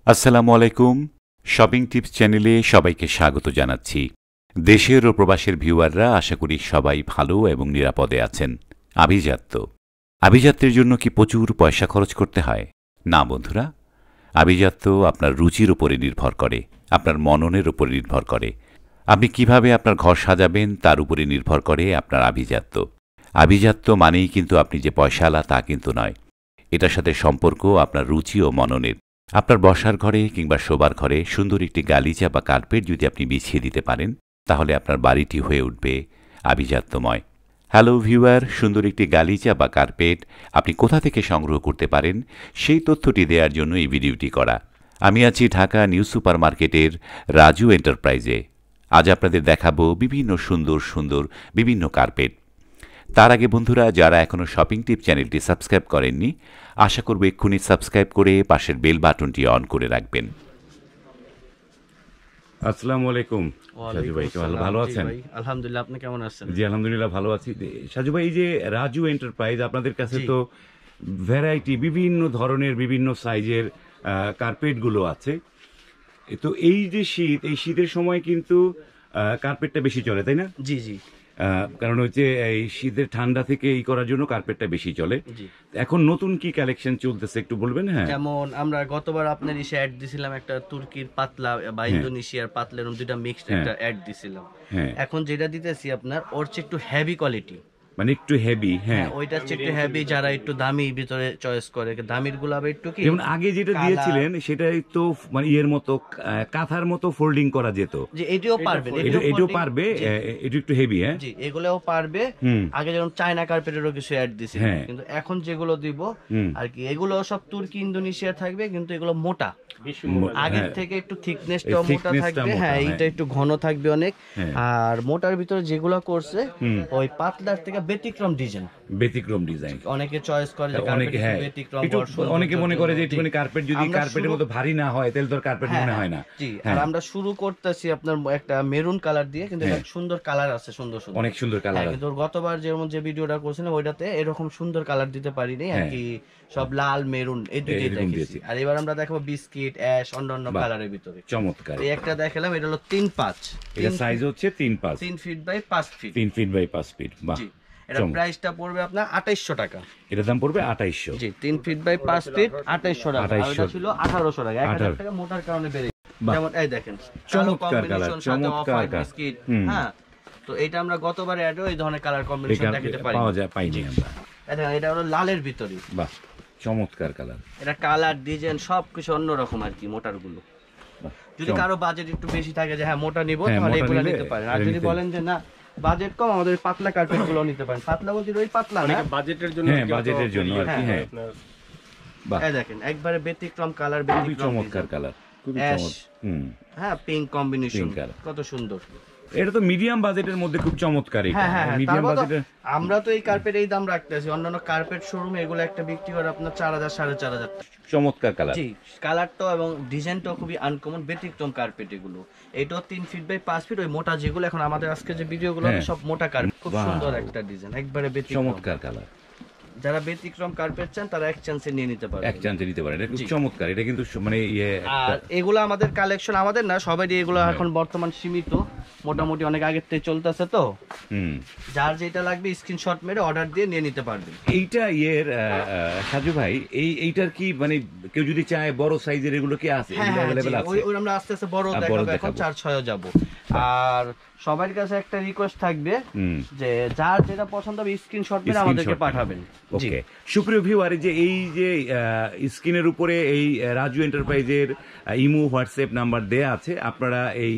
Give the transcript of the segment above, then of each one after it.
আসসালামু আলাইকুম। Shopping tips চ্যানেলে সবাইকে স্বাগত জানাচ্ছি। দেশের ও প্রবাসের ভিউয়াররা আশা করি সবাই ভালো এবং নিরাপদে আছেন। আভিজাত্য, আভিজাত্যের জন্য কি প্রচুর পয়সা খরচ করতে হয়? না বন্ধুরা, আভিজাত্য আপনার রুচির উপরে নির্ভর করে, আপনার মননের উপরে নির্ভর করে। আপনি কিভাবে আপনার ঘর সাজাবেন তার উপরে নির্ভর করে আপনার আভিজাত্য। আভিজাত্য মানেই কিন্তু আপনি যে পয়সাওয়ালা তা কিন্তু নয়। এটার সাথে সম্পর্ক আপনার রুচি ও মননের। আপনার বসার ঘরে কিংবা শোবার ঘরে সুন্দর একটি গালিচা বা কার্পেট যদি আপনি বিছিয়ে দিতে পারেন, তাহলে আপনার বাড়িটি হয়ে উঠবে আভিজাত্যময়। হ্যালো ভিউয়ার, সুন্দর একটি গালিচা বা কার্পেট আপনি কোথা থেকে সংগ্রহ করতে পারেন সেই তথ্যটি দেওয়ার জন্য এই ভিডিওটি করা। আমি আছি ঢাকা নিউ সুপার মার্কেটের রাজু এন্টারপ্রাইজে। আজ আপনাদের দেখাবো বিভিন্ন সুন্দর সুন্দর বিভিন্ন কার্পেট। তার আগে বন্ধুরা, যারা এখনও শপিং টিপ চ্যানেলটি সাবস্ক্রাইব করেননি, আশা করব এক্ষুনি সাবস্ক্রাইব করে পাশের বেল বাটনটি অন করে রাখবেন। আসসালামু আলাইকুম সাজু ভাই, ভালো আছেন? আলহামদুলিল্লাহ, আপনি কেমন আছেন? জি আলহামদুলিল্লাহ ভালো আছি। সাজু ভাই, এই যে রাজু এন্টারপ্রাইজ, আপনাদের কাছে তো ভ্যারাইটি বিভিন্ন ধরনের বিভিন্ন সাইজের কার্পেটগুলো আছে। তো এই যে শীত, এই শীতের সময় কিন্তু কার্পেটটা বেশি চলে, তাই না? জি জি। কারণ হচ্ছে এই শীতের ঠান্ডা থেকে এই করার জন্য কার্পেটটা বেশি চলে। এখন নতুন কি কালেকশন চলতেছে একটু বলবেন? হ্যাঁ, যেমন আমরা গতবার আপনার ইসে অ্যাড দিছিলাম, একটা তুর্কির পাতলা বা ইন্দোনেশিয়ার পাতলা, এরকম দুইটা মিক্সড একটা অ্যাড দিছিলাম। এখন যেটা দিতেছি আপনার ওর চেয়ে একটু হেভি কোয়ালিটি, মানে একটু হেভি। হ্যাঁ, ওইটা হচ্ছে একটু হেভি। যারা একটু দামি ভিতরে চয়েস করে, দামির গুলো আবার একটু কি, যেমন আগে যেটা দিয়েছিলেন সেটাই তো মানে ইয়ের মতো কাঁথার মতো ফোল্ডিং করা যেত, যে এটাও পারবে, এটাও পারবে, এটা একটু হেভি। হ্যাঁ জি, এগুলোও পারবে। আগে যেমন চায়না কার্পেটেরও কিছু অ্যাড দিছি, কিন্তু এখন যেগুলো দিব আর কি, এগুলো সব তুর্কি ইন্দোনেশিয়া থাকবে, কিন্তু এগুলো মোটা, আগের থেকে একটু থিকনেসটাও মোটা থাকবে। হ্যাঁ, এইটা একটু ঘন থাকবে অনেক। আর মোটার ভিতরে যেগুলো করছে ওই পাতলার থেকে ব্যতিক্রম ডিজাইন অনেকে চয়েস করে, যে অনেকে ব্যতিক্রম, অনেকে মনে করে যে একটুখানি কার্পেট যদি কার্পেটের মতো ভারী না হয় তাহলে তো কার্পেট মনে হয় না। জি, আর আমরা শুরু করতেছি আপনার একটা মেরুন কালার দিয়ে, কিন্তু একটা সুন্দর কালার আছে, সুন্দর অনেক সুন্দর কালার। কিন্তু গতবার যেমন যে ভিডিওটা করছিলাম ওইটাতে এরকম সুন্দর কালার দিতে পারিনি আর কি, সব লাল মেরুন এই দুইটাই দেখেছি। আর এবার আমরা দেখাবো বিস্কিট, অ্যাশ, অন্যান্য কালারের ভিতরে। চমৎকার। এই একটা দেখালাম, এটা হলো 3-5, এটা সাইজ হচ্ছে 3-5, 3 feet by 5 feet, 3 feet by 5 feet. বাহ, এটা প্রাইসটা পড়বে আপনার 2800 টাকা। এটার দাম পড়বে 2800। জি, 3 ফিট বাই 5 ফিট 2800 টাকা। এটা ছিল 1800 টাকা, 1000 টাকা মোটার কারণে বেড়ে। যেমন এই দেখেন, চমৎকার কালার, চমৎকার কালার। হ্যাঁ, তো এটা আমরা গতবার অ্যাডও এই ধরনের কালার কম্বিনেশন দেখাতে পারি, পাইনি আমরা। এটা হলো লালের ভিতরে। বাহ, চমৎকার কালার। এটা কালার, ডিজাইন সবকিছু অন্যরকম আর কি মোটার গুলো। যদি কারো বাজেট একটু বেশি থাকে যে হ্যাঁ মোটা নিব, তাহলে এগুলো নিতে পারেন। আর যদি বলেন যে না বাজেট কম, আমাদের পাতলা কার্পেট গুলো নিতে পারেন। পাতলা বলতে ওই পাতলা না, বাজেটের জন্য। হ্যাঁ, বাজেটের জন্য আর কি। হ্যাঁ, বাহ, এই দেখেন একবারে ব্যতিক্রম কালার, ব্যতিক্রম চমৎকার কালার, খুবই চমৎকার। হ্যাঁ, পিঙ্ক কম্বিনেশন কত সুন্দর। এটা তো মিডিয়াম বাজেটের মধ্যে খুব চমৎকার। মিডিয়াম বাজেটে আমরা তো এই কার্পেট এই দাম রাখতেছি, অন্যান্য কার্পেট শোরুমে এগুলো একটা বিক্রি করে আপনার 4000 4500 টাকা। চমৎকার কালার। জি, কালারটাও এবং ডিজাইনটাও খুবই আনকমন, ব্যতিক্রম কার্পেট এগুলো। এটাও 3 ফিট বাই 5 ফিট, ওই মোটা যেগুলো এখন আমাদের আজকে যে ভিডিওগুলো সব মোটা কার্পেট। খুব সুন্দর একটা ডিজাইন, একবারে ব্যতিক্রম, চমৎকার কালার। যারা ব্যতিক্রম কার্পেট চান তারা এক চান্সে নিয়ে নিতে পারে, এক চান্সে নিতে পারে। এটা খুব চমৎকার। এটা কিন্তু মানে আর এগুলো আমাদের কালেকশন, আমাদের না সবারই, এগুলো এখন বর্তমান সীমিত, মোটামুটি অনেক আগের থেকে চলতেছে। তো যার যেটা লাগবে স্ক্রিনশট মেরে অর্ডার দিয়ে নিয়ে নিতে পারবেন। এইটা সাজু ভাই, এইটার কি মানে কেউ যদি চায় বড় সাইজের, এগুলো কি আছে? ওই আমরা আস্তে আস্তে বড় দেখাবো, এখন 4-6 যাব। আর সবার কাছে একটা রিকোয়েস্ট থাকবে যে যার যেটা পছন্দ হবে স্ক্রিনশট মেরে আমাদেরকে পাঠাবেন। ওকে, সুপ্রিয় ভিউয়ার, এই যে স্ক্রিনের উপরে এই রাজু এন্টারপ্রাইজের ইমো হোয়াটসঅ্যাপ নাম্বার দেয়া আছে। আপনারা এই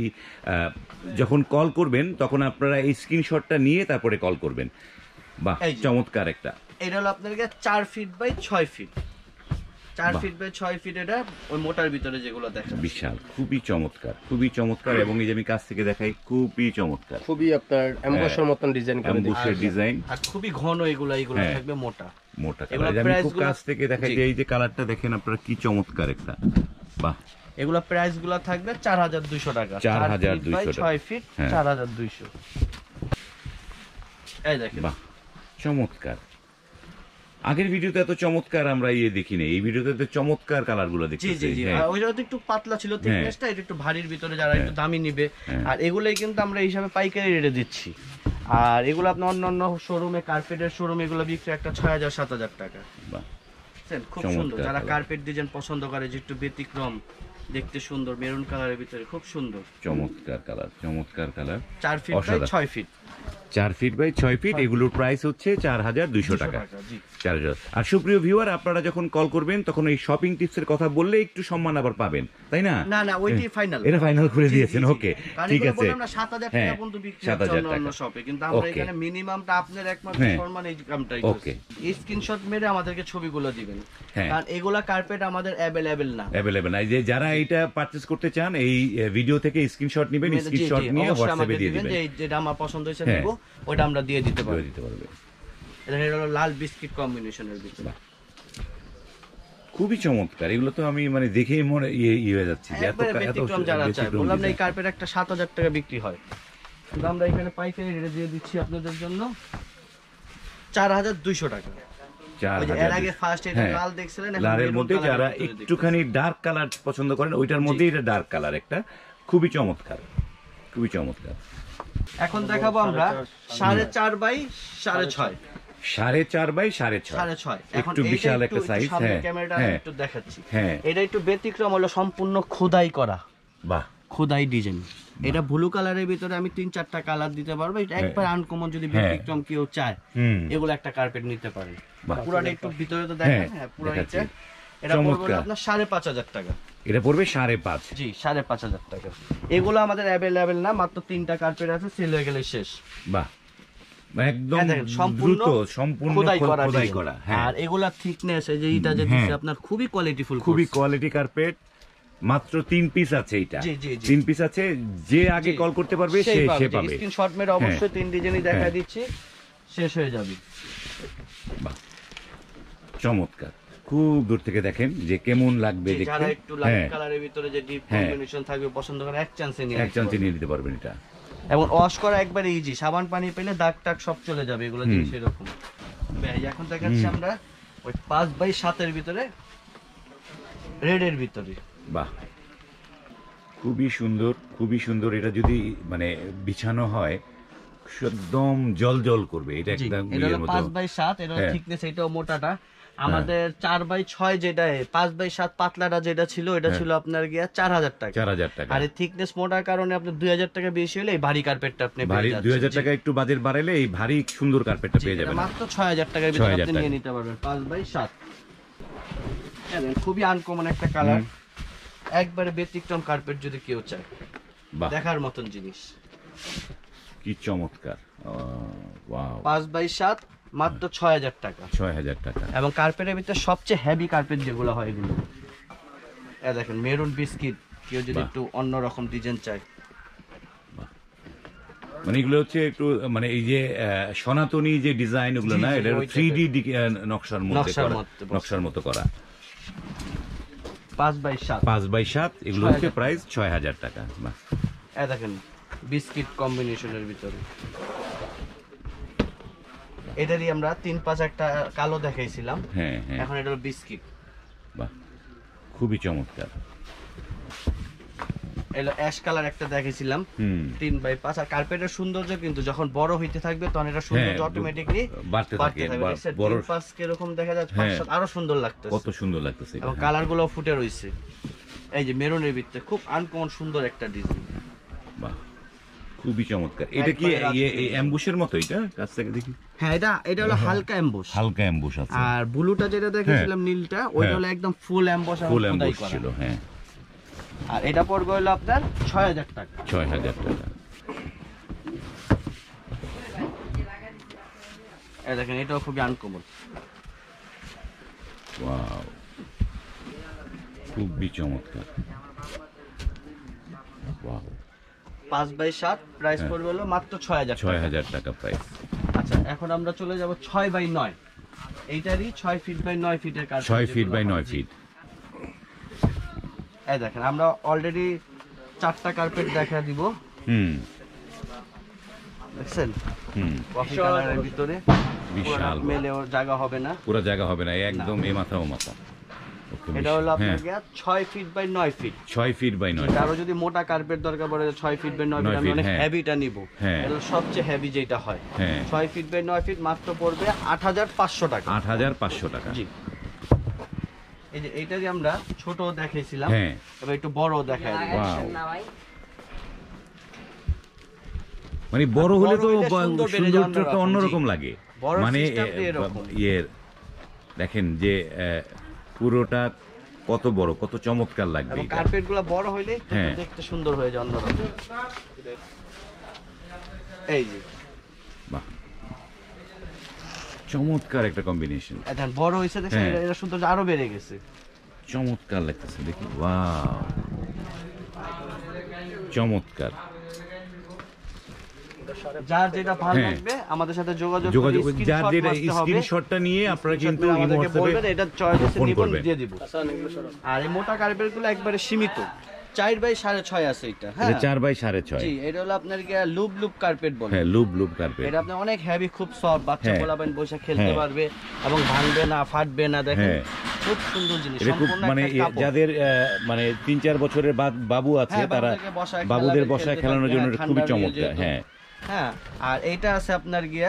যখন কল করবেন তখন আপনারা এই স্ক্রিনশটটা নিয়ে তারপরে কল করবেন। বাহ, চমৎকার একটা। এটা হলো আপনাদের 4 feet by 6 feet, 4 feet by 6 feet. এটা ওই মোটার ভিতরে যেগুলো দেখা বিশাল, খুবই চমৎকার, খুবই চমৎকার। এবং এই যে আমি কাছ থেকে দেখাই, খুবই চমৎকার, খুবই আপনার এমবসের মতন ডিজাইন করে দিয়েছে, ডিজাইন। আর খুবই ঘন এগুলো থাকবে, মোটা মোটা কালার। আমি খুব কাছ থেকে দেখাই যে এই যে কালারটা দেখেন আপনারা, কি চমৎকার একটা। বাহ, এগুলো প্রাইস গুলো থাকবে 4200 টাকা, 4200 6 ফিট 4200। এই দেখেন, বাহ, চমৎকার। আগের ভিডিওতে এত চমৎকার আমরা দেখিনি, এই ভিডিওতে তো চমৎকার কালার গুলো দেখছি। জি জি জি, ওইটা তো একটু পাতলা ছিল থিকনেসটা, এটা একটু ভারীর ভিতরে যারা একটু দামি নিবে, আর এগুলাই কিন্তু আমরা হিসাবে পাইকারি রেটে দিচ্ছি। আর এগুলো আপনার অন্য শোরুমে, কার্পেটের শোরুমে এগুলো বিক্রি একটা 6000-7000 টাকা। খুব সুন্দর, যারা কার্পেট ডিজাইন পছন্দ করে যে একটু ব্যতিক্রম, দেখতে সুন্দর, মেরুন কালারের ভিতরে খুব সুন্দর, চমৎকার কালার, চমৎকার colour. 4 feet by 6 feet, 4 feet by 6 feet, এগুলোর প্রাইস হচ্ছে 4200 টাকা। 4000। আর সুপ্রিয় ভিউয়ার, আপনারা যখন কল করবেন তখন এই শপিং টিপসের কথা বললে একটু সম্মান আবার পাবেন, তাই না? না না, ওইটাই ফাইনাল, এটা ফাইনাল করে দিয়েছেন। ওকে, ঠিক আছে। আমরা 7000 টাকা পর্যন্ত বিক্রি করছি অন্য শপে, কিন্তু আমরা এখানে মিনিমামটা আপনার একমাত্র সম্মান এই কামটাই করছি। স্ক্রিনশট মেরে আমাদেরকে ছবিগুলো দিবেন, কারণ এগুলা কার্পেট আমাদের अवेलेबल না। এই যে যারা এটা পারচেজ করতে চান, এই ভিডিও থেকে স্ক্রিনশট নেবেন, স্ক্রিনশট নিয়ে হোয়াটসঅ্যাপে দিয়ে দিবেন, যেটা আমার পছন্দ হয়েছে নিব, ওটা আমরা দিয়ে দিতে পারবো। এটা হলো লাল বিস্কিট কম্বিনেশনের ভিতরে, খুবই চমৎকার। এগুলো তো আমি মানে দেখেই মনে হয়ে যাচ্ছে যে এত ব্যতিক্রম যারা চায়। বললাম না, এই কার্পেট একটা 7000 টাকা বিক্রি হয়, কিন্তু আমরা এখানে পাইকারি রেটে দিয়ে দিচ্ছি আপনাদের জন্য 4200 টাকা। এর আগে ফার্স্ট এটা লাল দেখছিলেন, লালের মধ্যে যারা একটুখানি ডার্ক কালার পছন্দ করেন, ওইটার মধ্যে এটা ডার্ক কালার একটা, খুবই চমৎকার, খুবই চমৎকার। এখন দেখাবো আমরা 4.5 বাই 6.5, 4.5 বাই 6.5, একটু বিশাল একটা সাইজ। ক্যামেরাটা একটু দেখাচ্ছি, এটা একটু ব্যতিক্রম, হলো সম্পূর্ণ খোদাই করা, বাহ, খোদাই ডিজাইন। এটা ব্লু কালারের ভিতরে আমি 3-4টা কালার দিতে পারবো, এটা একবার আনকমন, যদি ব্যতিক্রম কেউ চায় এগুলো একটা কার্পেট নিতে পারে। পুরাটা একটু ভিতরে তো দেখেন, পুরাটা এটা পড়বে আপনার 5500 টাকা। এটা পড়বে 5.5, জি 5500 টাকা। এগুলো আমাদের अवेलेबल না, মাত্র 3টা কার্পেট আছে, সেল হয়ে গেলে শেষ। বাহ, একদম সম্পূর্ণ খোদাই করা। আর এগুলা থিকনেস, এই যে এটা যে দিছে আপনার, খুবই কোয়ালিটিফুল, খুবই কোয়ালিটি কার্পেট। মাত্র 3 পিস আছে, এটা 3 পিস আছে, যে আগে কল করতে পারবে সে পাবে। স্ক্রিনশট মেরে অবশ্যই 3 ডিজাইনই দেখা দিচ্ছি, শেষ হয়ে যাবে। বাহ, চমৎকার। খুব দূর থেকে দেখেন যে কেমন লাগবে দেখতে। যারা একটু লাইট কালারের ভিতরে যে ডিপ কম্বিনেশন থাকবে পছন্দ করে, এক চান্সে নিয়ে নিতে পারবেন এটা। এবং ওয়াশ করা একবারে ইজি, সাবান পানি পেলে দাগ টাগ সব চলে যাবে, এগুলো জিনিস এরকম। এখন দেখাচ্ছি আমরা ওই 5 বাই 7 এর ভিতরে, রেড এর ভিতরে। বাহ, খুবই সুন্দর, খুবই সুন্দর। এটা যদি মানে বিছানো হয় একদম জল করবে, এটা একদম 5 বাই 7, এর থিকনেস এটাও মোটাটা। আমাদের 4 বাই 6 যেটা, 5 বাই 7 পাতলাটা যেটা ছিল, এটা ছিল আপনার গিয়া 4000 টাকা। আর এই থিকনেস মোটার কারণে আপনার 2000 টাকা বেশি হলে এই ভারী কার্পেটটা আপনি পেয়ে যাচ্ছেন। 2000 টাকা একটু বাজেট বাড়াইলে এই ভারী সুন্দর কার্পেটটা পেয়ে যাবেন মাত্র 6000 টাকার ভিতরে আপনি নিয়ে নিতে পারবেন। 5 বাই 7, খুবই আনকমন একটা কালার, একবারে ব্যতিক্রম কার্পেট যদি কেউ চায়, দেখার মতন জিনিস, কি চমৎকার। ওয়াও, 5 বাই 7 মাত্র 6000 টাকা। 6000 টাকা। এবং কার্পেটের ভিতরে সবচেয়ে হেভি কার্পেট যেগুলো হয় এগুলো, দেখেন মেরুন বিস্কিট, কেউ যদি একটু অন্যরকম ডিজাইন চায়, মানে এগুলো হচ্ছে একটু মানে এই যে সনাতনী যে ডিজাইন, ওগুলো না, এটা 3D নকশার মতো করা। 5 বাই 7, 5 বাই 7, এগুলো হচ্ছে প্রাইস 6000 টাকা। দেখেন বিস্কিট কম্বিনেশনের ভিতরে, এটারই আমরা 3-5 একটা কালো দেখাইছিলাম, এখন এটা হলো বিস্কিট। বাহ, খুবই চমৎকার। এলো অ্যাশ কালার একটা দেখাইছিলাম 3 বাই 5। আর কার্পেটের সৌন্দর্য কিন্তু যখন বড় হইতে থাকবে তখন এটা সৌন্দর্য অটোমেটিক্যালি বাড়তে থাকবে। বড় 5 কিরকম দেখা যাচ্ছে, 5-7 আরো সুন্দর লাগতেছে, কত সুন্দর লাগতেছে। এবং কালার গুলো ফুটে রইছে, এই যে মেরুনের ভিতরে খুব আনকমন সুন্দর একটা ডিজাইন। বাহ, খুবই চমৎকার। এটা কি এই অ্যাম্বুশের মতো? এটা কাছ থেকে দেখি, এটা হলো হালকা অ্যাম্বুশ, হালকা অ্যাম্বুশ আছে। আর ব্লুটা যেটা দেখেছিলাম নীলটা, ওইটা হলো একদম ফুল অ্যাম্বুশ, ফুল অ্যাম্বুশ ছিল। আর এটা পড়বে হলো আপনার 6000 টাকা। 6000 টাকা। এই দেখেন, এটাও খুবই আনকমন। ওয়াও, খুবই চমৎকার। ওয়াও, 5 বাই 7, প্রাইস পড়বে হলো মাত্র 6000 টাকা প্রাইস। আচ্ছা, এখন আমরা চলে যাব 6 বাই 9, এইটারই 6 ফিট বাই 9 ফিটের কাজ। 6 ফিট বাই 9 ফিট। এই দেখেন, আমরা অলরেডি 4টা কার্পেট দেখা দিব। দেখছেন, কফি কালারের ভিতরে বিশাল মেলেও জায়গা হবে না, পুরো জায়গা হবে না, একদম এ মাথা ও মাথা। এটা হলো আপনার 6 feet by 9 feet. 6 feet by 9 feet. আরো যদি মোটা কার্পেট দরকার পড়ে 6 ফিট বাই 9 ফিট, আমি অনেক হেভিটা নিব, এটা সবচেয়ে হেভি যেটা হয়। 6 ফিট বাই 9 ফিট মাত্র পড়বে 8500 টাকা। 8500 টাকা। জি। এই যে এইটা যে আমরা ছোট দেখাইছিলাম, এবার একটু বড় দেখাই দিই। মানে বড় হলে তো সৌন্দর্যটা অন্যরকম লাগে। মানে দেখেন যে পুরোটা কত বড়, কত চমৎকার লাগবে। কার্পেটগুলো বড় হইলে দেখতে সুন্দর হয়ে যায় অন্যরকম। এই যে বাহ, চমৎকার একটা কম্বিনেশন। এখন বড় হইছে দেখেন, এটা সৌন্দর্য আরো বেড়ে গেছে, চমৎকার লাগতেছে দেখি। ওয়াও, চমৎকার। যার যেটা ভালো লাগবে আমাদের সাথে যোগাযোগ করে যার যেটা স্ক্রিনশটটা নিয়ে আপনারা কিন্তু আমাদেরকে বলবেন, এটা চয়েসে নিবন দিয়ে দিব। আর এই মোটা কার্পেটগুলো একবারে সীমিত, 4 বাই 6.5 আছে এটা। হ্যাঁ, 4 বাই 6.5। জি, এটা হলো আপনার কি লুপ লুপ কার্পেট বলে। হ্যাঁ, লুপ লুপ কার্পেট। এটা আপনি অনেক হেভি, খুব সফট, বাচ্চা পোলাবেন বসে খেলতে পারবে এবং ভাঙবে না, ফাটবে না। দেখেন খুব সুন্দর জিনিস, সম্পূর্ণ মানে যাদের মানে 3-4 বছরের বাবু আছে, তারা বাবুদের বসায় খেলানোর জন্য খুবই চমৎকার। হ্যাঁ হ্যাঁ। আর এইটা আছে আপনার গিয়া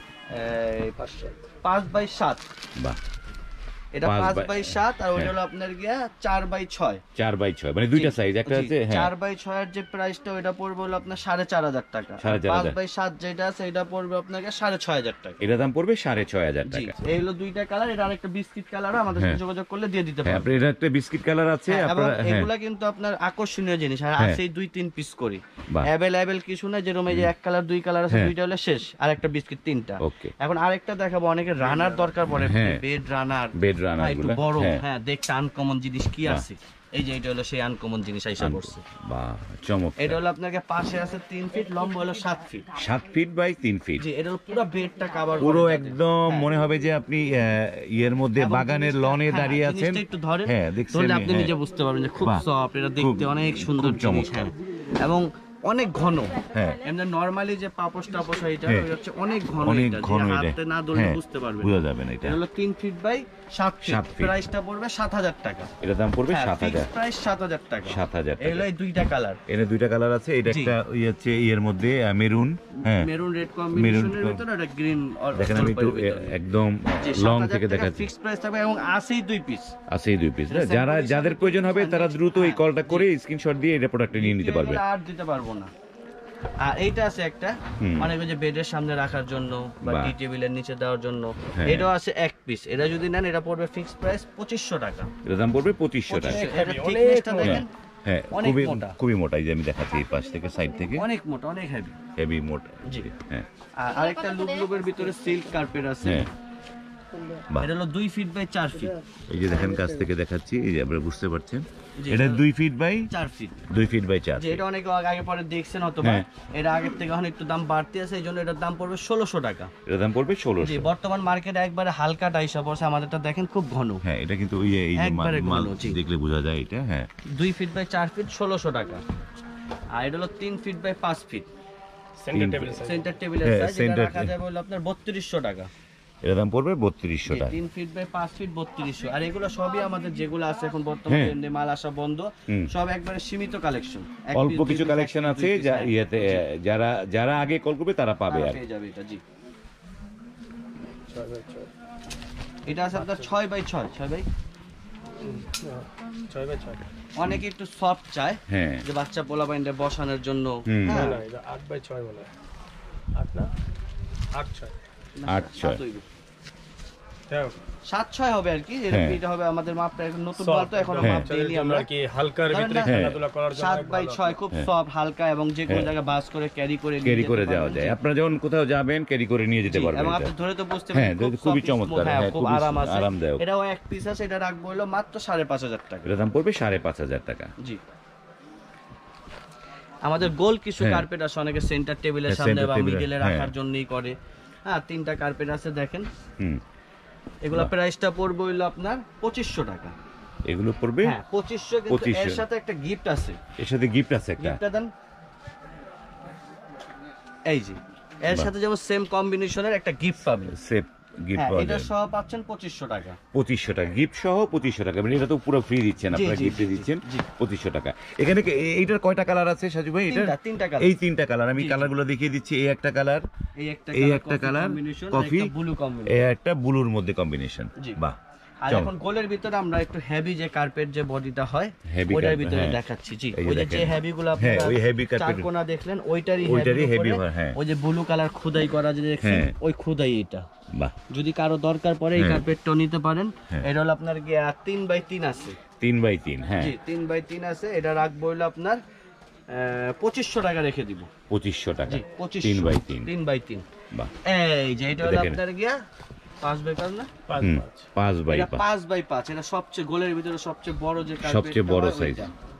5 বাই 7। বাহ, এটা 5 বাই 7, আর ওইটা হলো আপনার গিয়া 4 বাই 6। 4 বাই 6 মানে দুইটা সাইজ, একটা আছে। 4 বাই 6 এর যে প্রাইসটা ওইটা পড়বে হলো আপনার 4500 টাকা। 5 বাই 7 যেটা আছে এটা পড়বে আপনার 6500 টাকা। এটা দাম পড়বে 6500 টাকা। এই হলো দুইটা কালার, এটা আরেকটা বিস্কিট কালারও আমাদের সাথে যোগাযোগ করলে দিয়ে দিতে পারবেন। আপনার এটা একটা বিস্কিট কালার আছে, আপনারা এগুলা কিন্তু আপনার আকর্ষণীয় জিনিস, আর আছে 2-3 পিস করে अवेलेबल কিছু না, যেরকম এই যে এক কালার 2 কালার আছে, দুইটা হলে শেষ, আর একটা বিস্কিট 3টা। এখন আরেকটা দেখাবো, অনেকে রানার দরকার পড়ে, বেড রানার একটু বড়। হ্যাঁ, দেখতে আনকমন জিনিস কি আছে, এই যে এটা হলো সেই আনকমন জিনিস আইসা পড়ছে। বাহ, চমৎকার। এটা হলো আপনাকে পাশে আছে 3 ফিট, লম্বা হলো 7 ফিট। 7 feet by 3 feet. জি, এটা পুরো বেডটা কভার, পুরো একদম মনে হবে যে আপনি এর মধ্যে বাগানের লনে দাঁড়িয়ে আছেন। একটু ধরেন, হ্যাঁ, দেখছেন, আপনি নিজে বুঝতে পারবেন যে খুব সফট, এটা দেখতে অনেক সুন্দর জিনিস। হ্যাঁ, এবং অনেক ঘন। হ্যাঁ, এমনি নরমালি যে পাপোশ টাপোশ এটা হচ্ছে অনেক ঘন, এটা হাতে না ধরলে বুঝতে পারবেন, বুঝা যাবে না। এটা হলো 3 ফিট বাই 7 ফিট। প্রাইসটা পড়বে 7000 টাকা। এটা দাম পড়বে 7000, প্রাইস 7000 টাকা। 7000 টাকা। এই দুইটা কালার, এর দুইটা কালার আছে। এটা একটা হচ্ছে এর মধ্যে মেরুন, হ্যাঁ মেরুন রেড কম্বিনেশনের ভিতরে একটা গ্রিন। দেখেন আমি একটু একদম লং থেকে দেখাচ্ছি। ফিক্স প্রাইস থাকবে এবং আছেই 2 পিস, আছেই 2 পিস। যাদের প্রয়োজন হবে তারা দ্রুত এই কলটা করে স্ক্রিনশট দিয়ে এটা প্রোডাক্টটা নিয়ে নিতে পারবে। আর দিতে পারবো না। আর এইটা আছে একটা, মানে ওই যে বেডের সামনে রাখার জন্য বা টি টেবিলের নিচে দেওয়ার জন্য, এটাও আছে 1 পিস। এটা যদি নেন এটা পড়বে ফিক্স প্রাইস 2500 টাকা। এর দাম পড়বে 2500 টাকা। এটা থিকনেসটা দেখেন, হ্যাঁ খুবই মোটা। এই যে আমি দেখাচ্ছি এই পাশ থেকে, সাইড থেকে অনেক মোটা, অনেক হেভি মোটা। জি, হ্যাঁ। আর আরেকটা লুপলুপের ভিতরে সিল্ক কার্পেট আছে। এটা হলো 2 ফিট বাই 4 ফিট। এই যে দেখেন কাছ থেকে দেখাচ্ছি, এই যে আপনারা বুঝতে পারছেন, এটা 2 feet by 4 feet. 2 feet by 4। যে এটা অনেক আগে পরে দেখছেন অথবা এটা আগের থেকে এখন একটু দাম বাড়তি আছে, এইজন্য এটার দাম পড়বে 1600 টাকা। এটার দাম পড়বে 1600। জি, বর্তমান মার্কেটে একবারে হালকাটা হিসাব আছে, আমাদেরটা দেখেন খুব ঘন। হ্যাঁ, এটা কিন্তু এই যে মাল দেখলে বোঝা যায় এটা। হ্যাঁ, 2 ফিট বাই 4 ফিট 1600 টাকা। আর এটা হলো 3 ফিট বাই 5 ফিট সেন্টার টেবিলের সাইজ, এটা রাখা যাবে হলো আপনার 3200 টাকা। এর দাম পড়বে 3200 টাকা। 3 ফিট বাই 5 ফিট 3200। আর এগুলো সবই আমাদের যেগুলো আছে এখন বর্তমানে মাল আসা বন্ধ, সব একবারে সীমিত কালেকশন, অল্প কিছু কালেকশন আছে, যারা আগে কল করবে তারা পাবে, আর পেয়ে যাবে এটা। জি, 6 বাই 6 এটা আছে আপনার 6 বাই 6 6 বাই 6। অনেকে একটু সফট চায়, যে বাচ্চা পোলা বাইন্ডে বসানোর জন্য। হ্যাঁ, না এটা 8 বাই 6 বলে। 8 না 8 6 7-6 হবে আর কি। এটা হবে আমাদের মাপটা, এখন নতুন মাল তো, এখন মাপ দেইনি আমরা, কি হালকার ভিতরে খেলাধুলা করার জন্য 7 বাই 6 খুব সফট, হালকা, এবং যে কোনো জায়গায় বাস করে ক্যারি করে যাওয়া যায়। আপনারা যখন কোথাও যাবেন ক্যারি করে নিয়ে যেতে পারবেন, এবং আপনি ধরে তো বুঝতে পারবেন, খুবই চমৎকার, খুব আরামদায়ক। এটাও এক পিস আছে, এটা রাখবো হলো মাত্র 5500 টাকা। এর দাম পড়বে 5500 টাকা। জি, আমাদের গোল কিছু কার্পেট আছে, অনেকে সেন্টার টেবিলের সামনে বা মিডলে রাখার জন্যই করে। হ্যাঁ, 3টা কার্পেট আছে দেখেন। এগুলা প্রাইসটা পড়বে হইলো আপনার 2500 টাকা। এগুলো পড়বে 2500, কিন্তু এর সাথে একটা গিফট আছে। এর সাথে গিফট আছে একটা, গিফটটা দেন। এই যে এর সাথে যেমন সেম কম্বিনেশনের একটা গিফট পাবেন। গিফট এটা সহ পাচ্ছেন 2500 টাকা। 2500 টাকা গিফট সহ 2500 টাকা, মানে এটা তো পুরো ফ্রি দিচ্ছেন আপনারা, গিফটে দিচ্ছেন 2500 টাকা। এখানে এইটার কয়টা কালার আছে সাজু ভাই? এটা তিনটা কালার। এই তিনটা কালার আমি কালারগুলো দেখিয়ে দিচ্ছি। এই একটা কালার, এই একটা কালার কফি, এই একটা ব্লুর মধ্যে কম্বিনেশন। বাহ। আর এখন গোলের ভিতরে আমরা একটু হেভি যে কার্পেট যে বডিটা হয় ওইটার ভিতরে দেখাচ্ছি। জি, ওই যে হেভি গুলো আপনারা ওই হেভি কার্পেট চারকোনা দেখলেন ওইটারই হেভি। হ্যাঁ, ওই যে ব্লু কালার খোদাই করা যে দেখছেন ওই খোদাই এটা। বাহ। যদি কারো দরকার পড়ে এই কার্পেটটা নিতে পারেন। এটা হলো আপনার 3x3 আছে। 3x3, হ্যাঁ জি 3x3 আছে। এটা রাখবো হলো আপনার 2500 টাকা রেখে দিব। 2500 টাকা। জি 2500 3x3। বাহ। এই যে এটা হলো আপনার 5x5 না? 5x5। এটা সবচেয়ে গোলের ভিতরে সবচেয়ে বড় যে কার্পেট, সবচেয়ে বড় সাইজ।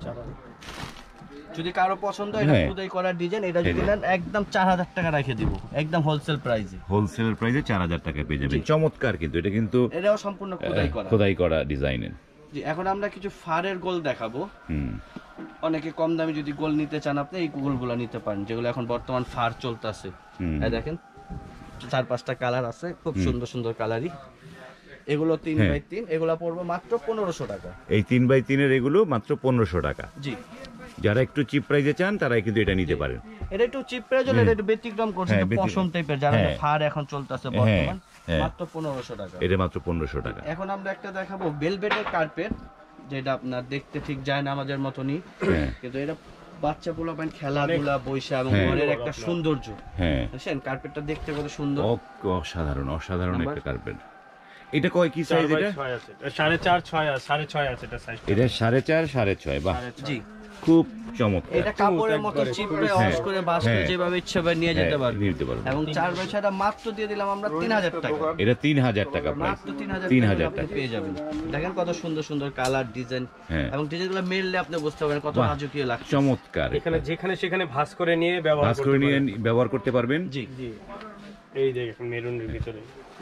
যদি কারো পছন্দ হয় এটা খোদাই করা ডিজাইন, এটা যদি নেন একদম 4000 টাকা রেখে দিব, একদম হোলসেল প্রাইসে। হোলসেল প্রাইসে 4000 টাকা পেয়ে যাবেন। চমৎকার, কিন্তু এটা কিন্তু এটাও সম্পূর্ণ খোদাই করা ডিজাইনের। জি, এখন আমরা কিছু ফারের গোল দেখাবো। অনেকে কম দামে যদি গোল নিতে চান আপনি এই গোলগুলো নিতে পারেন, যেগুলো এখন বর্তমান ফার চলতেছে। এই দেখেন 4-5টা কালার আছে, খুব সুন্দর সুন্দর কালারই। এগুলো 3x3, এগুলো পড়বে মাত্র 1500 টাকা। এই 3x3 এর এগুলো মাত্র 1500 টাকা। জি, যারা একটু চিপ প্রাইসে চান তারা কিন্তু এটা নিতে পারেন। এটা একটু চিপ প্রাইস হলে এটা একটু ব্যতিক্রম করছে, পশম টাইপের যারা ফার এখন চলতেছে বর্তমান, মাত্র 1500 টাকা। এটা মাত্র 1500 টাকা। এখন আমরা একটা দেখাবো ভেলভেটের কার্পেট, যেটা আপনার দেখতে ঠিক যায় না আমাদের মতনই, কিন্তু এটা বাচ্চা পোলাপান খেলাধুলা বৈশা এবং ঘরের একটা সৌন্দর্য। বুঝছেন কার্পেটটা দেখতে কত সুন্দর, অসাধারণ অসাধারণ একটা কার্পেট। এটা কয় কি সাইজ? এটা 4.5 6.5 আছে এটা সাইজ। এটা 4.5 6.5। বাহ, জি খুব চমৎকার। এটা কাপড়ের মতো চিপড়ে ওয়াশ করে বাস করে যেভাবে ইচ্ছা ভাবে নিয়ে যেতে পারবেন। এবং 4x6টা মাত্র দিয়ে দিলাম আমরা 3000 টাকা। এটা 3000 টাকা প্রাইস, মাত্র 3000 টাকা পেয়ে যাবেন। দেখেন কত সুন্দর সুন্দর কালার ডিজাইন, এবং ডিজাইনগুলো মেললে আপনি বুঝতে পারবেন কত রাজকীয় লাগছে। চমৎকার। এখানে যেখানে সেখানে ভাঁজ করে নিয়ে ব্যবহার করতে পারবেন। জি জি, এই দেখেন মেরুনের ভিতরে।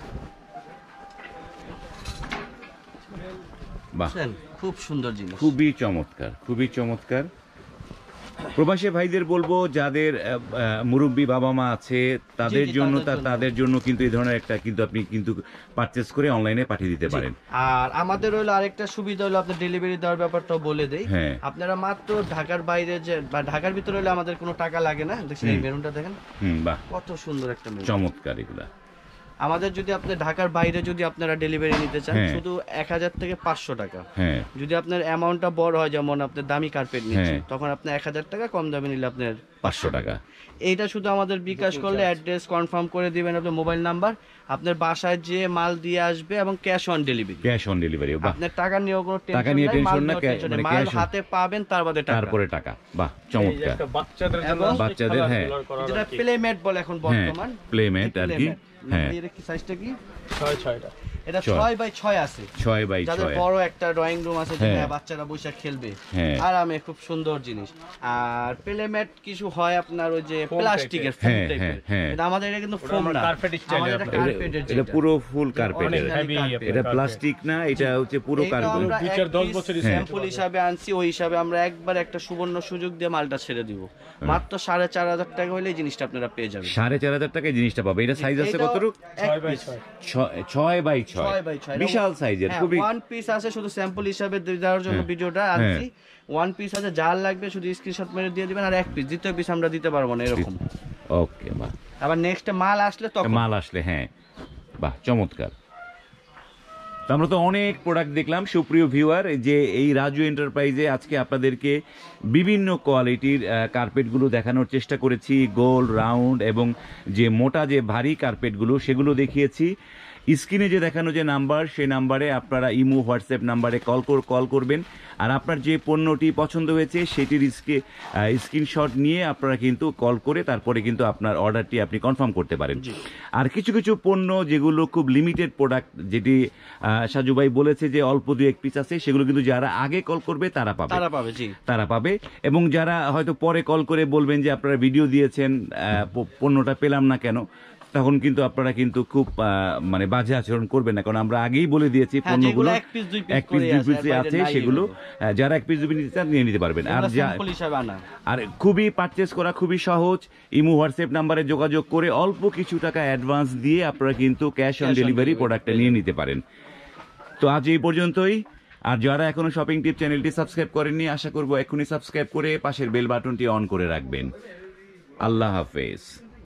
বাহ, খুব সুন্দর জিনিস, খুবই চমৎকার, খুবই চমৎকার। প্রবাসী ভাইদের বলবো যাদের মুরব্বী বাবা মা আছে তাদের জন্য কিন্তু এই ধরনের একটা কিন্তু আপনি কিন্তু পারচেজ করে অনলাইনে পাঠিয়ে দিতে পারেন। আর আমাদের হলো আরেকটা সুবিধা হলো আপনার ডেলিভারি দেওয়ার ব্যাপারটাও বলে দেই। আপনারা মাত্র ঢাকার বাইরে যে বা ঢাকার ভিতরে হলে আমাদের কোনো টাকা লাগে না। দেখছেন এই মেরুনটা দেখেন, বাহ কত সুন্দর একটা মেরুন, চমৎকার। এগুলা আমাদের যদি আপনি ঢাকার বাইরে যদি আপনারা ডেলিভারি নিতে চান শুধু 1000 থেকে 500 টাকা। যদি আপনার অ্যামাউন্টটা বড় হয়, যেমন আপনার দামি কার্পেট নিচ্ছেন, তখন আপনি 1000 টাকা, কম দামে নিলে আপনার 500 টাকা। এইটা শুধু আমাদের বিকাশ করলে অ্যাড্রেস কনফার্ম করে দিবেন, আপনার মোবাইল নাম্বার, আপনার বাসায় যে মাল দিয়ে আসবে এবং ক্যাশ অন ডেলিভারি। আপনার টাকা নিয়েও কোনো টেনশন নাই, মাল হাতে পাবেন তারপরে টাকা। বাহ, চমৎকার। বাচ্চাদের যেটা প্লেম্যাট বলে এখন বর্তমান, প্লেম্যাট আর কি। এর কি সাইজটা কি? 6.6টা। এটা 6x6 আছে। 6x6, যাদের বড় একটা ড্রয়িং রুম আছে যেখানে বাচ্চারা বসে খেলবে আরামে, খুব সুন্দর জিনিস। আর প্লেম্যাট কিছু হয় আপনার ওই যে প্লাস্টিকের ফোম টাইপের, এটা আমাদের এটা কিন্তু ফোম না, কার্পেট স্টাইল। আমাদের এটা কার্পেটের, এটা পুরো ফুল কার্পেটের, এটা প্লাস্টিক না, এটা হচ্ছে পুরো কার্পেট। 2-10 বছর স্যাম্পল হিসাবে আনছি, ওই হিসাবে আমরা একবার একটা সুবর্ণ সুযোগ দিয়ে মালটা ছেড়ে দিব। মাত্র 4500 টাকা হলে এই জিনিসটা আপনারা পেয়ে যাবেন। 4500 টাকায় জিনিসটা পাবে। এটা সাইজ আছে কতটুকু? 6x6, বিশাল সাইজের। খুবই ওয়ান পিস আছে, শুধু স্যাম্পল হিসাবে দেওয়ার জন্য ভিডিওটা আনছি। ওয়ান পিস আছে, যার লাগবে শুধু স্ক্রিনশট মেরে দিয়ে দিবেন। আর এক পিস, দ্বিতীয় পিস আমরা দিতে পারবো না এরকম। ওকে, বাহ। আবার নেক্সট মাল আসলে বাহ, চমৎকার। আমরা তো অনেক প্রোডাক্ট দেখলাম সুপ্রিয় ভিউয়ার, যে এই রাজু এন্টারপ্রাইজে আজকে আপনাদেরকে বিভিন্ন কোয়ালিটির কার্পেটগুলো দেখানোর চেষ্টা করেছি। গোল, রাউন্ড এবং যে মোটা যে ভারী কার্পেটগুলো সেগুলো দেখিয়েছি। স্ক্রিনে যে দেখানো যে নাম্বার, সেই নাম্বারে আপনারা ইমো, হোয়াটসঅ্যাপ নাম্বারে কল করবেন। আর আপনার যে পণ্যটি পছন্দ হয়েছে সেটির স্ক্রিনশট নিয়ে আপনারা কিন্তু কল করে তারপরে কিন্তু আপনার অর্ডারটি আপনি কনফার্ম করতে পারেন। আর কিছু কিছু পণ্য যেগুলো খুব লিমিটেড প্রোডাক্ট, যেটি সাজু ভাই বলেছে যে অল্প 2-1 পিস আছে, সেগুলো কিন্তু যারা আগে কল করবে তারা পাবে। এবং যারা হয়তো পরে কল করে বলবেন যে আপনারা ভিডিও দিয়েছেন, পণ্যটা পেলাম না কেন, তখন কিন্তু আপনারা কিন্তু খুব মানে বাজে আচরণ করবেন না, কারণ আমরা আগেই বলে দিয়েছি পণ্যগুলো এক পিস দুই এক পিস দুই পিস আছে, সেগুলো যারা এক পিস দুই পিস নিতে চান নিয়ে নিতে পারবেন। আর খুবই পারচেস করা খুবই সহজ। ইমো হোয়াটসঅ্যাপ নাম্বারে যোগাযোগ করে অল্প কিছু টাকা অ্যাডভান্স দিয়ে আপনারা কিন্তু ক্যাশ অন ডেলিভারি প্রোডাক্টটা নিয়ে নিতে পারেন। তো আজ এই পর্যন্তই। আর যারা এখনো শপিং টিপ চ্যানেলটি সাবস্ক্রাইব করেননি, আশা করবো এখনই সাবস্ক্রাইব করে পাশের বেল বাটনটি অন করে রাখবেন। আল্লাহ হাফেজ।